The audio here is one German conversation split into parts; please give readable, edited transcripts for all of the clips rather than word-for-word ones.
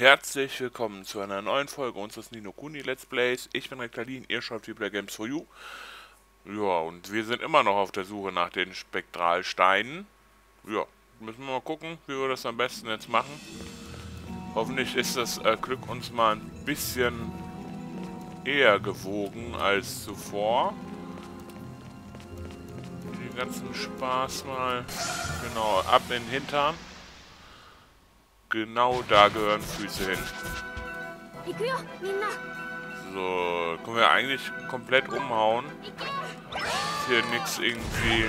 Herzlich willkommen zu einer neuen Folge unseres Ni no Kuni Let's Plays. Ich bin Rektalin, ihr schaut Play Games for You. Ja, und wir sind immer noch auf der Suche nach den Spektralsteinen. Ja, müssen wir mal gucken, wie wir das am besten jetzt machen. Hoffentlich ist das Glück uns mal ein bisschen eher gewogen als zuvor. Den ganzen Spaß mal, genau, ab in den Hintern. Genau da gehören Füße hin. So, können wir eigentlich komplett umhauen. Hier nichts irgendwie...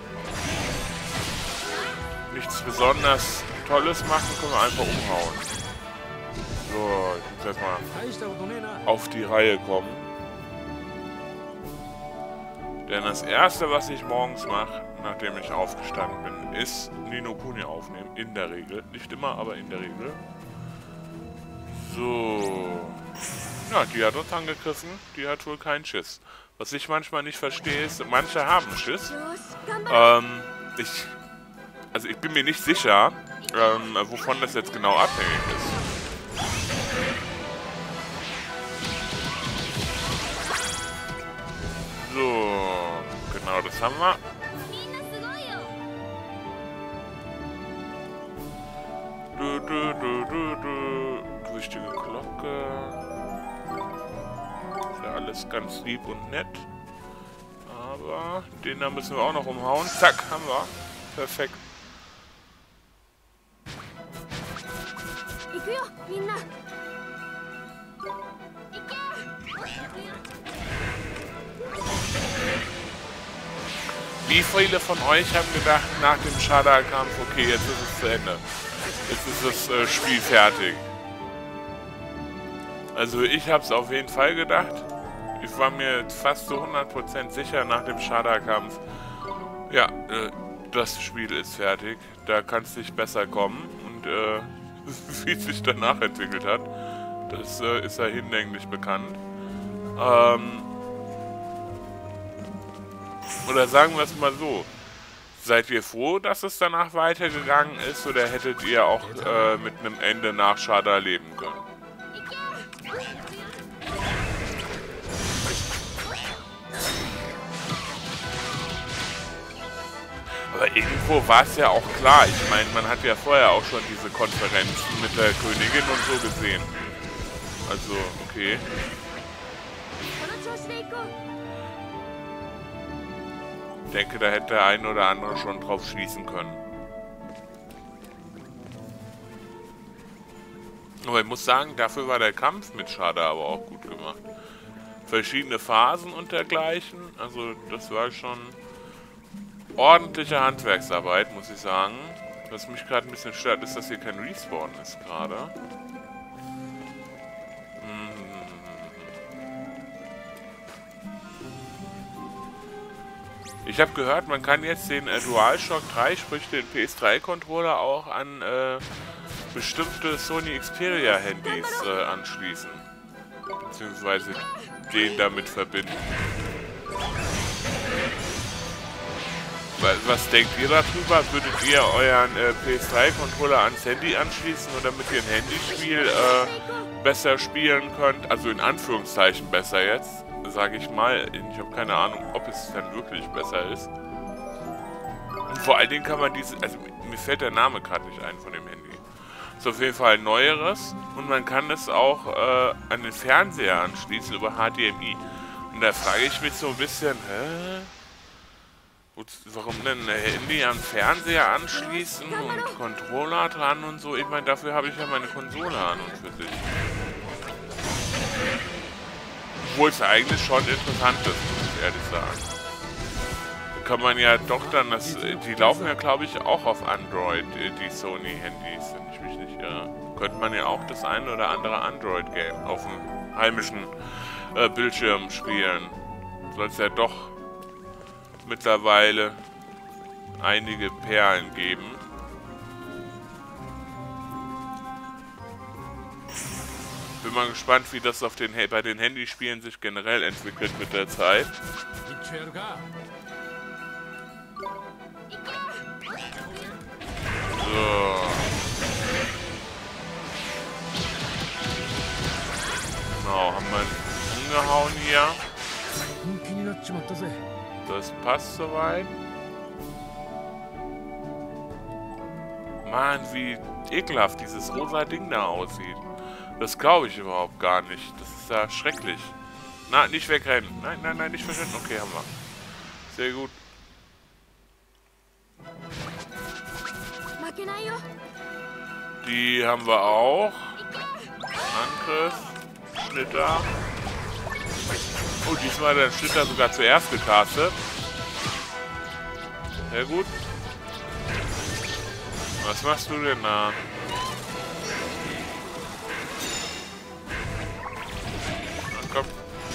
nichts besonders Tolles machen, können wir einfach umhauen. So, ich muss erstmal auf die Reihe kommen. Denn das erste, was ich morgens mache, nachdem ich aufgestanden bin, ist Ni no Kuni aufnehmen. In der Regel. Nicht immer, aber in der Regel. So. Ja, die hat uns angegriffen. Die hat wohl keinen Schiss. Was ich manchmal nicht verstehe, ist, manche haben Schiss. Also ich bin mir nicht sicher, wovon das jetzt genau abhängig ist. So. Genau, das haben wir. Wichtige Glocke. Ist ja alles ganz lieb und nett. Aber den da müssen wir auch noch umhauen. Zack, haben wir. Perfekt. Wie viele von euch haben gedacht, nach dem Shada-Kampf, okay, jetzt ist es zu Ende. Jetzt ist das Spiel fertig. Also ich habe es auf jeden Fall gedacht. Ich war mir fast zu 100% sicher nach dem Shada-Kampf. Ja, das Spiel ist fertig. Da kann es nicht besser kommen. Und wie es sich danach entwickelt hat, das ist ja hinlänglich bekannt. Oder sagen wir es mal so. Seid ihr froh, dass es danach weitergegangen ist, oder hättet ihr auch mit einem Ende nach Shada leben können? Aber irgendwo war es ja auch klar. Ich meine, man hat ja vorher auch schon diese Konferenzen mit der Königin und so gesehen. Also, okay. Ich denke, da hätte der ein oder andere schon drauf schließen können. Aber ich muss sagen, dafür war der Kampf mit Shada aber auch gut gemacht. Verschiedene Phasen und dergleichen. Also das war schon ordentliche Handwerksarbeit, muss ich sagen. Was mich gerade ein bisschen stört, ist, dass hier kein Respawn ist gerade. Ich habe gehört, man kann jetzt den DualShock 3, sprich den PS3-Controller, auch an bestimmte Sony Xperia-Handys anschließen. Beziehungsweise den damit verbinden. Was denkt ihr darüber? Würdet ihr euren PS3-Controller ans Handy anschließen, oder damit ihr ein Handyspiel besser spielen könnt? Also in Anführungszeichen besser jetzt. Sage ich mal, ich habe keine Ahnung, ob es dann wirklich besser ist. Und vor allen Dingen kann man diese, also mir fällt der Name gerade nicht ein von dem Handy. Ist auf jeden Fall ein neueres, und man kann es auch an den Fernseher anschließen über HDMI. Und da frage ich mich so ein bisschen, warum denn ein Handy am Fernseher anschließen und Controller dran und so? Ich meine, dafür habe ich ja meine Konsole an und für sich. Obwohl es eigentlich schon interessant ist, muss ich ehrlich sagen. Da kann man ja doch dann, die laufen ja glaube ich auch auf Android, die Sony-Handys, wenn ich mich nicht irre. Könnte man ja auch das ein oder andere Android-Game auf dem heimischen Bildschirm spielen. Soll es ja doch mittlerweile einige Perlen geben. Bin mal gespannt, wie das auf bei den Handyspielen sich generell entwickelt mit der Zeit. So. Genau, haben wir ihn umgehauen hier. Das passt soweit. Mann, wie ekelhaft dieses rosa Ding da aussieht. Das glaube ich überhaupt gar nicht. Das ist ja schrecklich. Na, nicht wegrennen. Nein, nein, nein, nicht wegrennen. Okay, haben wir. Sehr gut. Die haben wir auch. Angriff. Schnitter. Oh, diesmal hat der Schnitter sogar zuerst gecastet. Sehr gut. Was machst du denn da? Na komm.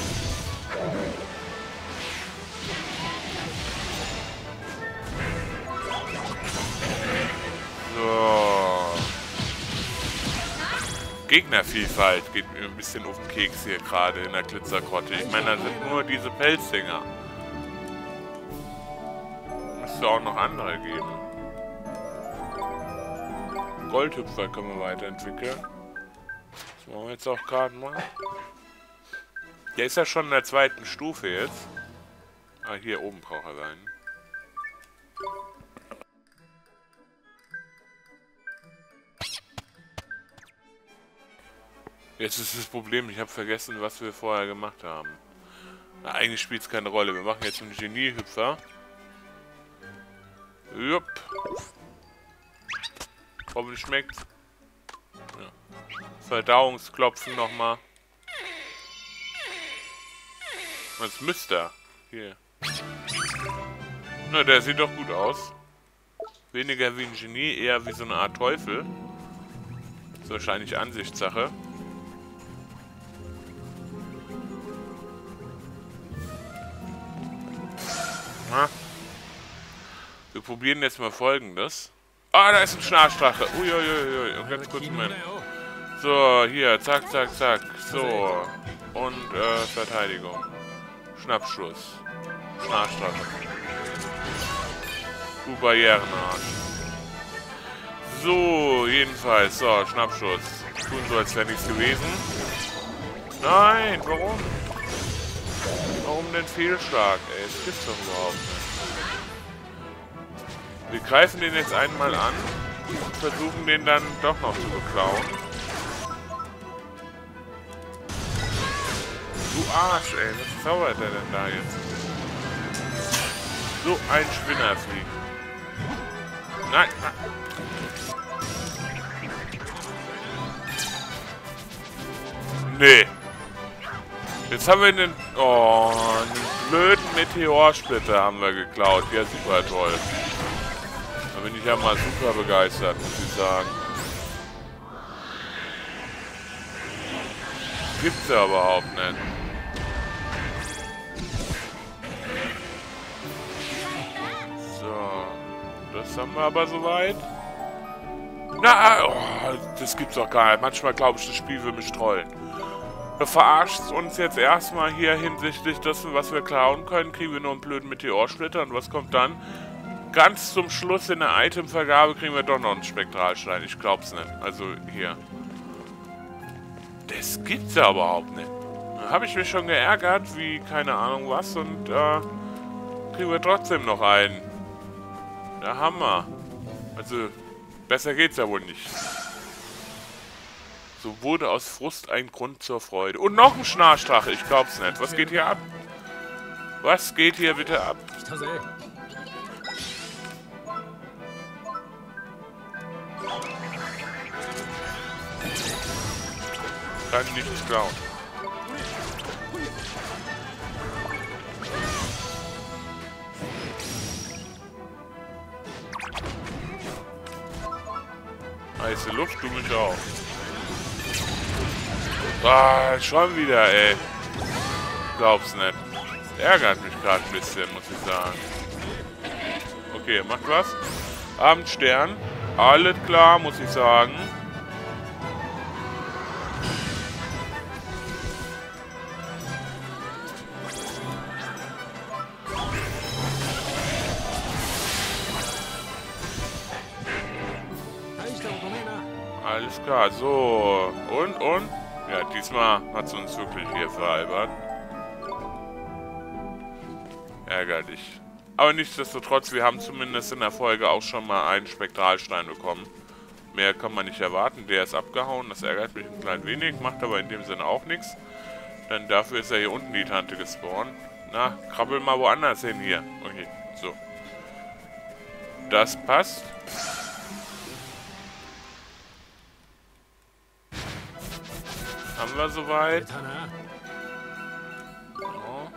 So. Gegnervielfalt geht mir ein bisschen auf den Keks hier gerade in der Glitzergrotte. Ich meine, da sind nur diese Pelzdinger. Müsste auch noch andere geben. Goldhüpfer können wir weiterentwickeln. Das machen wir jetzt auch gerade mal. Der ist ja schon in der 2. Stufe jetzt. Ah, hier oben braucht er sein. Jetzt ist das Problem, ich habe vergessen, was wir vorher gemacht haben. Na, eigentlich spielt es keine Rolle. Wir machen jetzt einen Geniehüpfer. Jupp. Hoffentlich schmeckt's. Ja. Verdauungsklopfen nochmal. Was müsste er? Hier. Na, der sieht doch gut aus. Weniger wie ein Genie, eher wie so eine Art Teufel. Ist wahrscheinlich Ansichtssache. Na. Wir probieren jetzt mal Folgendes. Ah, da ist ein Schnarchdrache. Uiuiui. Und ganz kurz Moment. So, hier. Zack, zack, zack. So. Und, Verteidigung. Schnappschuss. Schnarchdrache. Du Barrierenarsch. So, jedenfalls. So, Schnappschuss. Tun so, als wäre nichts gewesen. Nein, warum? Warum denn Fehlschlag, ey? Das gibt's doch überhaupt nicht. Wir greifen den jetzt einmal an und versuchen den dann doch noch zu beklauen. Du Arsch, ey. Was zaubert er denn da jetzt? So ein Spinnervieh. Nein, nein. Nee. Jetzt haben wir einen... Oh, einen blöden Meteorsplitter haben wir geklaut. Ja, super toll. Da bin ich ja mal super begeistert, muss ich sagen. Gibt's ja überhaupt nicht. So. Das haben wir aber soweit. Na, oh, das gibt's doch gar nicht. Manchmal glaube ich, das Spiel will mich trollen. Du verarschst uns jetzt erstmal hier hinsichtlich dessen, was wir klauen können. Kriegen wir nur einen blöden Meteorsplitter. Und was kommt dann? Ganz zum Schluss in der Itemvergabe kriegen wir doch noch einen Spektralstein. Ich glaub's nicht. Also hier. Das gibt's ja überhaupt nicht. Da habe ich mich schon geärgert, wie keine Ahnung was. Und kriegen wir trotzdem noch einen. Der Hammer. Also, besser geht's ja wohl nicht. So wurde aus Frust ein Grund zur Freude. Und noch ein Schnarchdrache. Ich glaub's nicht. Was geht hier ab? Was geht hier bitte ab? Kann nichts klauen. Heiße Luft, du mich auch. Ah, schon wieder, ey. Glaub's nicht. Ärgert mich gerade ein bisschen, muss ich sagen. Okay, macht was. Abendstern. Alles klar, muss ich sagen. Alles klar, so. Und? Ja, diesmal hat es uns wirklich hier veralbert. Ärgerlich. Aber nichtsdestotrotz, wir haben zumindest in der Folge auch schon mal einen Spektralstein bekommen. Mehr kann man nicht erwarten. Der ist abgehauen. Das ärgert mich ein klein wenig. Macht aber in dem Sinne auch nichts. Denn dafür ist ja hier unten die Tante gespawnt. Na, krabbel mal woanders hin hier. Okay, so. Das passt. Haben wir soweit. So.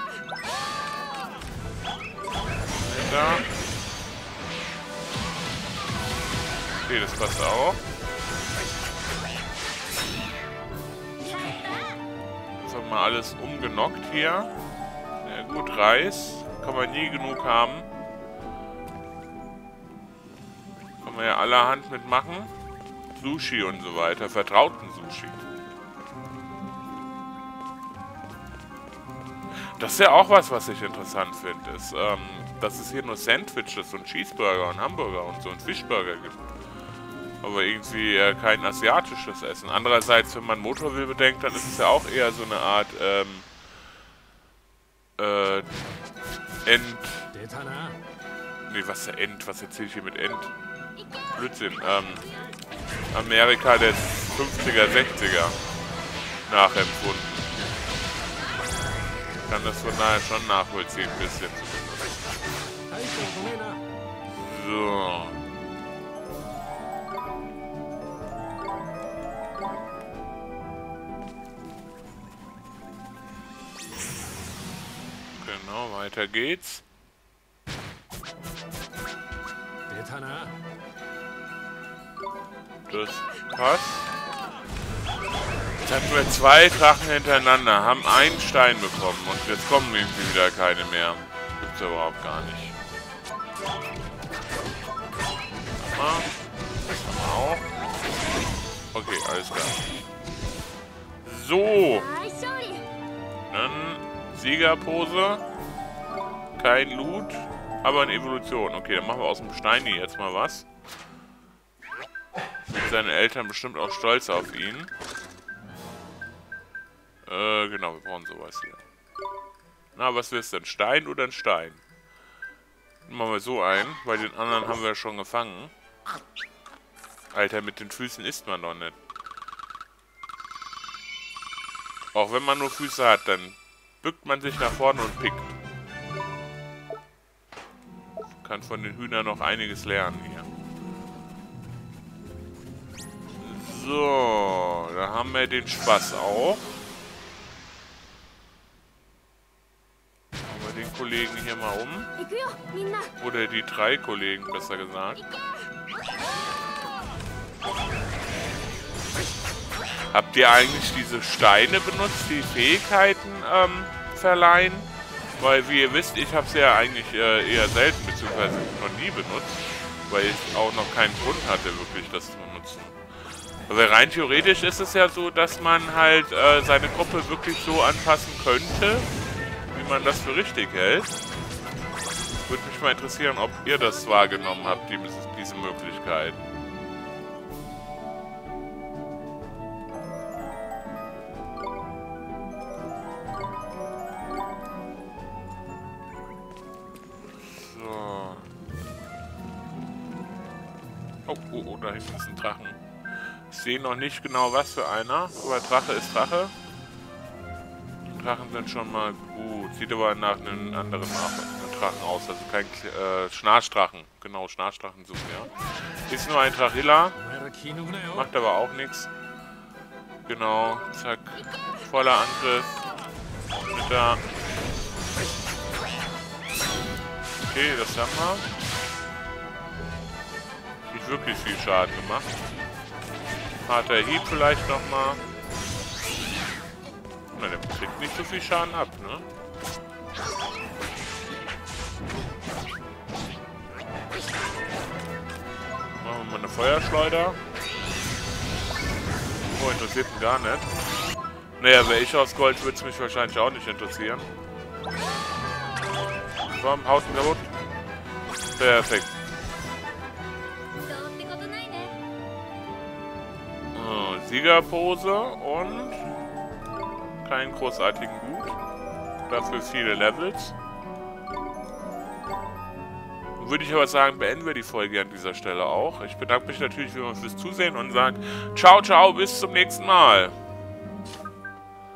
Da. Okay, das passt auch. Jetzt haben wir alles umgenockt hier. Ja gut, Reis. Kann man nie genug haben. Kann man ja allerhand mitmachen. Sushi und so weiter. Vertrauten Sushi. Das ist ja auch was ich interessant finde, ist, dass es hier nur Sandwiches und Cheeseburger und Hamburger und so und Fischburger gibt. Aber irgendwie kein asiatisches Essen. Andererseits, wenn man Motorville bedenkt, dann ist es ja auch eher so eine Art, Nee, was ist End? Was erzähle ich hier mit End? Blödsinn, Amerika der 50er, 60er nachempfunden. Ich kann das von daher schon nachvollziehen, ein bisschen zumindest. So. Genau, weiter geht's. Das passt. Jetzt hatten wir 2 Drachen hintereinander, haben einen Stein bekommen und jetzt kommen irgendwie wieder keine mehr. Gibt's ja überhaupt gar nicht. Das haben wir auch. Okay, alles klar. So. Dann Siegerpose. Kein Loot, aber eine Evolution. Okay, dann machen wir aus dem Steini jetzt mal was. Sind seine Eltern bestimmt auch stolz auf ihn. Genau, wir brauchen sowas hier. Na, was willst du denn? Stein oder ein Stein? Dann machen wir so ein, weil den anderen haben wir schon gefangen. Alter, mit den Füßen isst man doch nicht. Auch wenn man nur Füße hat, dann bückt man sich nach vorne und pickt. Kann von den Hühnern noch einiges lernen hier. So, da haben wir den Spaß auch. Machen wir den Kollegen hier mal um. Oder die 3 Kollegen, besser gesagt. Habt ihr eigentlich diese Steine benutzt, die Fähigkeiten verleihen? Weil, wie ihr wisst, ich habe sie ja eigentlich eher selten, beziehungsweise noch nie benutzt. Weil ich auch noch keinen Grund hatte, wirklich das zu benutzen. Aber rein theoretisch ist es ja so, dass man halt seine Gruppe wirklich so anpassen könnte, wie man das für richtig hält. Würde mich mal interessieren, ob ihr das wahrgenommen habt, diese Möglichkeit. So. Oh, da hinten ist ein Drachen. Ich sehe noch nicht genau, was für einer, aber Drache ist Drache. Drachen sind schon mal gut. Sieht aber nach einem anderen Drachen aus, also kein Schnarchdrachen. Genau, Schnarchdrachen suchen, ja. Ist nur ein Drachilla. Macht aber auch nichts. Genau, zack. Voller Angriff. Mit da. Okay, das haben wir. Nicht wirklich viel Schaden gemacht. Harter Hieb vielleicht nochmal. Na, der kriegt nicht so viel Schaden ab, ne? Machen wir mal eine Feuerschleuder. Oh, interessiert ihn gar nicht. Naja, wäre ich aus Gold, würde es mich wahrscheinlich auch nicht interessieren. Komm, haut ihn kaputt. Perfekt. Siegerpose und keinen großartigen Loot. Dafür viele Levels. Würde ich aber sagen, beenden wir die Folge an dieser Stelle auch. Ich bedanke mich natürlich wie immer fürs Zusehen und sage ciao, ciao, bis zum nächsten Mal.